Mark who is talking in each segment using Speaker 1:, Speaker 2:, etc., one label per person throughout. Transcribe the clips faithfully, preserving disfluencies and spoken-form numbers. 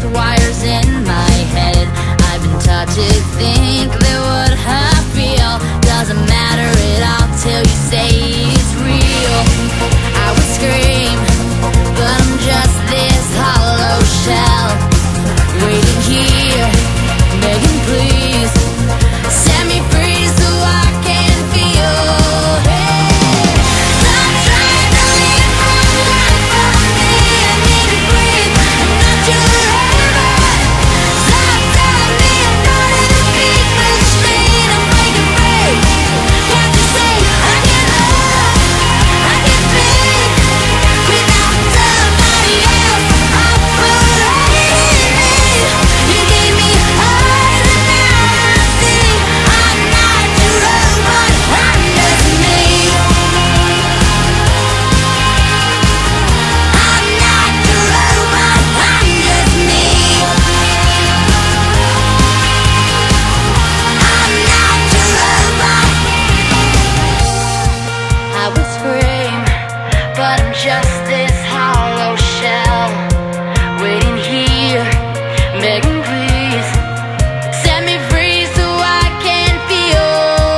Speaker 1: wires in my head. I've been taught to think that what I feel doesn't matter at all till you say it's real. I would scream, but I'm just this hollow shell, waiting here, begging please, set me free so I can feel. Hey, stop trying to live my life for me. I need to breathe, I'm not your heaven. Stop telling me I'm not in a beat machine. I'm breaking free. Can't you see I can love, I can be without somebody else operating me. You gave me eyes and now I see I'm not your robot, I'm just me. I'm not your robot, I'm just me. I'm not your robot. I would scream, but I'm just this hollow shell, waiting here, begging please, set me free so I can feel.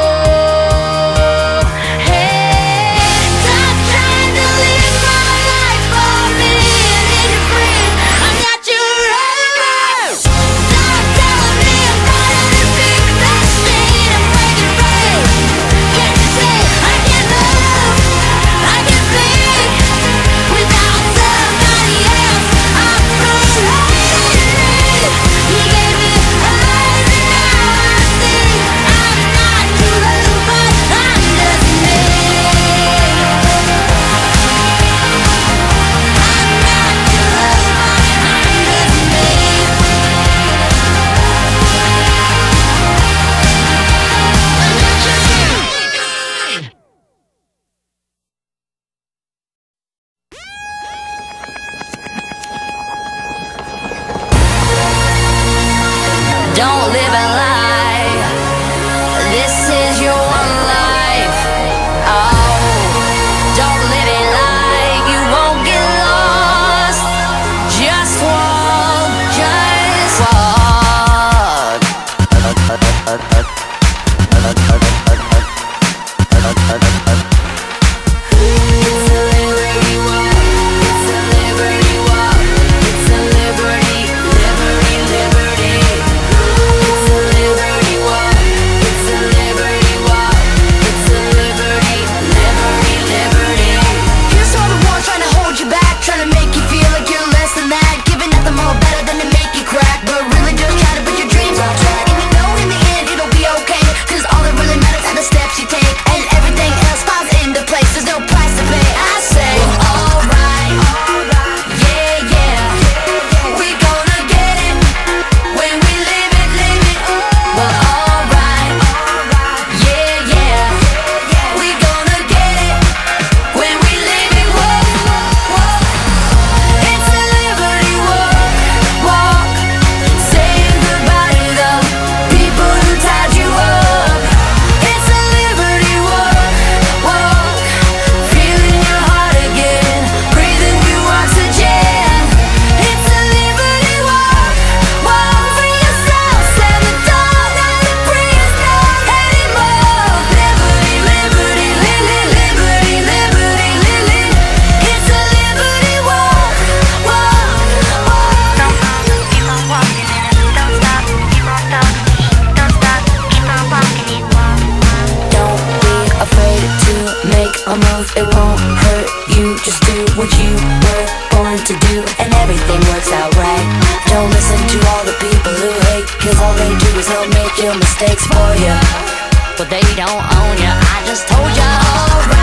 Speaker 1: Hey, stop trying to live my life for me. I need to breathe, I'm not your robot. Stop telling me I'm not in a big machine. I'm breaking free. Can't you see I can love, I can be without somebody else operating me. You gave me eyes and now I see I'm not your robot, I'm just me. I'm not your robot, I'm just me. Don't live a lie. This is your one life. Oh, don't live it like you won't get lost. Just walk, just walk. It's a liberty walk. It's a liberty walk. It's a liberty, liberty, liberty. It's a liberty walk. It's a liberty walk. It's a liberty, liberty, liberty.
Speaker 2: Here's all the ones trying to hold you back, trying to make you feel like you're less than that, giving nothing more better than to make you crack, but really just trying to put your dreams on track. And you know in the end it'll be okay, cause all that really matters are the steps you take, and everything else falls into place. There's no price to pay. I say, alright, yeah, yeah, we gonna get it when we live it, live it. Well, alright, yeah, yeah, we gonna get it when we live it. Whoa, whoa. It's a liberty walk, walk, saying goodbye to the people who tied you up. It's a liberty walk, walk, feeling your heart again, breathing new oxygen. It's a liberty walk, walk for yourself, slam the door, not to breathe no anymore. Liberty, liberty, lily, liberty, liberty, lily. It's a liberty walk, walk, walk.
Speaker 3: Don't stop, keep on walking it. Don't stop, keep on talking. Don't stop, keep on walking it.
Speaker 2: Don't be afraid to make a move, it won't hurt you. Just do what you were born to do, and everything works out right. Don't listen to all the people who hate, cause all they do is help make your mistakes for you,
Speaker 1: But they don't own ya. I just told ya already.